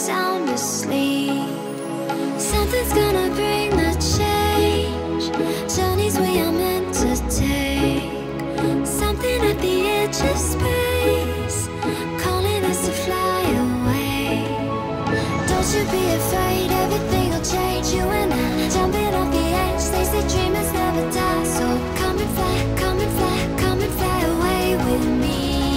sound asleep. Something's gonna bring the change. Journeys we are meant to take. Something at the edge of space, calling us to fly away. Don't you be afraid, everything will change. You and I, jumping off the edge. They say dreamers never die, so come and fly, come and fly, come and fly away with me.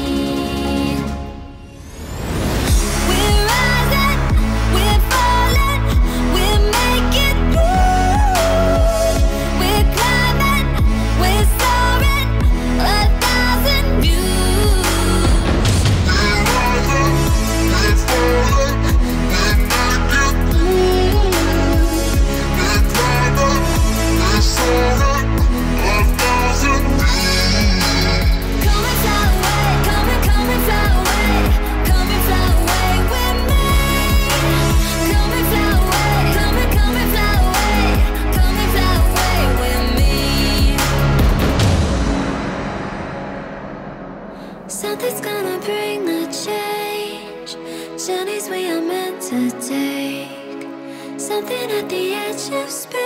We're rising, we're falling, we're making through. We're climbing, we're soaring, 1,000 views. We're rising, we're falling, we're making through. We're climbing, we're soaring, 1,000 views. Come and fly away, come and fly away, come and fly away with me. Come and fly away, come and fly away, come and fly away with me. Something's gonna bring the change. Journeys we are meant to take. Something at the edge of space.